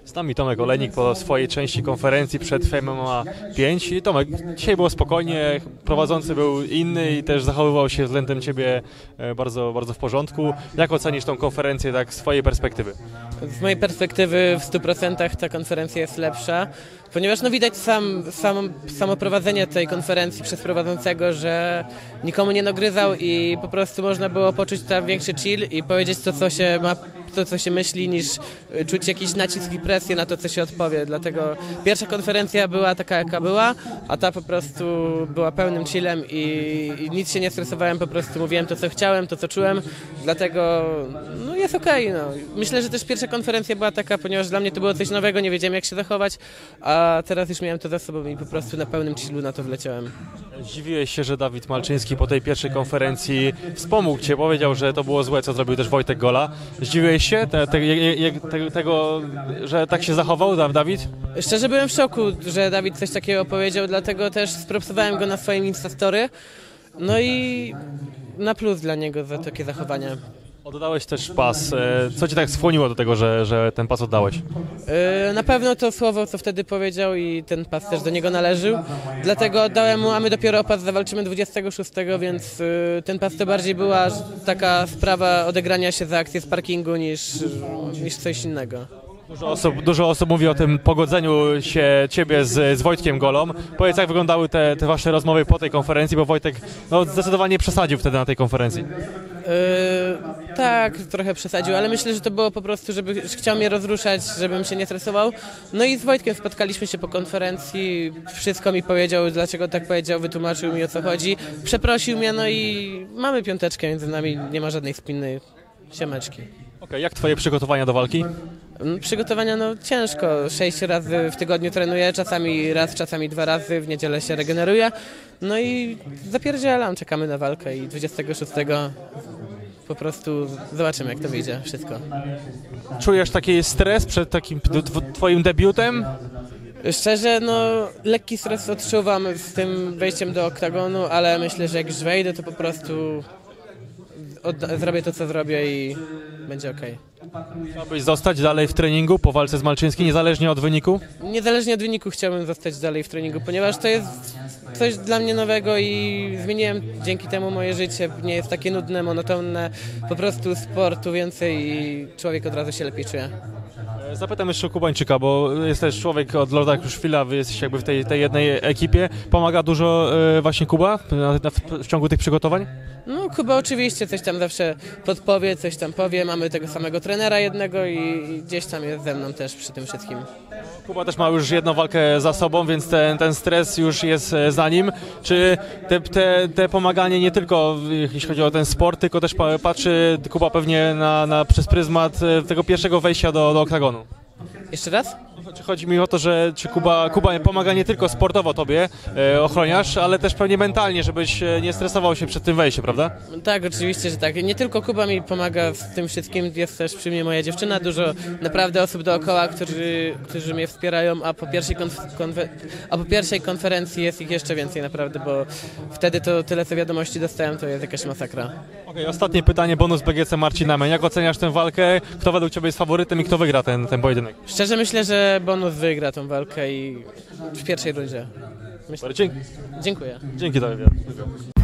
Z nami Tomek Olejnik po swojej części konferencji przed Fame MMA 5. I Tomek, dzisiaj było spokojnie, prowadzący był inny i też zachowywał się względem Ciebie bardzo, bardzo w porządku. Jak ocenisz tą konferencję tak z Twojej perspektywy? Z mojej perspektywy w 100% ta konferencja jest lepsza, ponieważ no widać samo prowadzenie tej konferencji przez prowadzącego, że nikomu nie nagryzał i po prostu można było poczuć tam większy chill i powiedzieć to, co się ma, to, co się myśli, niż czuć jakiś nacisk i presję na to, co się odpowie. Dlatego pierwsza konferencja była taka, jaka była, a ta po prostu była pełnym chillem i nic się nie stresowałem, po prostu mówiłem to, co chciałem, to, co czułem, dlatego no jest okej. No. Myślę, że też pierwsza konferencja była taka, ponieważ dla mnie to było coś nowego, nie wiedziałem, jak się zachować, a teraz już miałem to za sobą i po prostu na pełnym chillu na to wleciałem. Zdziwiłeś się, że Dawid Malczyński po tej pierwszej konferencji wspomógł Cię, powiedział, że to było złe, co zrobił też Wojtek Gola. Zdziwiłeś się tego, że tak się zachował Dawid? Szczerze byłem w szoku, że Dawid coś takiego powiedział, dlatego też spropsowałem go na swoim Instastory. No i na plus dla niego za takie zachowanie. Oddałeś też pas. Co Cię tak skłoniło do tego, że ten pas oddałeś? Na pewno to słowo, co wtedy powiedział i ten pas też do niego należył. Dlatego oddałem mu, a my dopiero o pas zawalczymy 26, więc ten pas to bardziej była taka sprawa odegrania się za akcję z parkingu niż coś innego. Dużo osób mówi o tym pogodzeniu się Ciebie z Wojtkiem Golą. Powiedz, jak wyglądały te Wasze rozmowy po tej konferencji, bo Wojtek zdecydowanie przesadził wtedy na tej konferencji. Tak, trochę przesadził, ale myślę, że to było po prostu, żeby chciał mnie rozruszać, żebym się nie stresował. No i z Wojtkiem spotkaliśmy się po konferencji, wszystko mi powiedział, dlaczego tak powiedział, wytłumaczył mi, o co chodzi, przeprosił mnie, no i mamy piąteczkę między nami, nie ma żadnej spinnej siemeczki. Okej, jak Twoje przygotowania do walki? Przygotowania no ciężko, 6 razy w tygodniu trenuję, czasami raz, czasami 2 razy, w niedzielę się regeneruję. No i zapierdzielam, czekamy na walkę i 26 po prostu zobaczymy, jak to wyjdzie wszystko. Czujesz taki stres przed takim Twoim debiutem? Szczerze, no lekki stres odczuwam z tym wejściem do oktagonu, ale myślę, że jak już wejdę, to po prostu zrobię to, co zrobię i będzie okej. Chciałbyś zostać dalej w treningu po walce z Malczyńskim, niezależnie od wyniku? Niezależnie od wyniku chciałbym zostać dalej w treningu, ponieważ to jest coś dla mnie nowego i zmieniłem dzięki temu moje życie. Nie jest takie nudne, monotonne, po prostu sportu więcej i człowiek od razu się lepiej czuje. Zapytam jeszcze o Kubańczyka, bo jest też człowiek od Lorda Kruszwila, wy jesteście jakby w tej jednej ekipie. Pomaga dużo właśnie Kuba w ciągu tych przygotowań? No Kuba oczywiście coś tam zawsze podpowie, coś tam powie, mamy tego samego trenera jednego i gdzieś tam jest ze mną też przy tym wszystkim. Kuba też ma już jedną walkę za sobą, więc ten stres już jest za nim. Czy te pomaganie nie tylko jeśli chodzi o ten sport, tylko też patrzy Kuba pewnie przez pryzmat tego pierwszego wejścia do oktagonu? Jeszcze raz? Chodzi mi o to, że czy Kuba pomaga nie tylko sportowo Tobie, ochroniarz, ale też pewnie mentalnie, żebyś nie stresował się przed tym wejściem, prawda? Tak, oczywiście, że tak. Nie tylko Kuba mi pomaga z tym wszystkim, jest też przy mnie moja dziewczyna, dużo naprawdę osób dookoła, którzy mnie wspierają, a po pierwszej konferencji jest ich jeszcze więcej naprawdę, bo wtedy to tyle co wiadomości dostałem, to jest jakaś masakra. Okej, ostatnie pytanie, bonus BGC Marcin Amen. Jak oceniasz tę walkę? Kto według Ciebie jest faworytem i kto wygra ten pojedynek? Szczerze myślę, że bonus wygra tą walkę i w pierwszej rundzie. Dzięki. Dziękuję. Dzięki Tobie.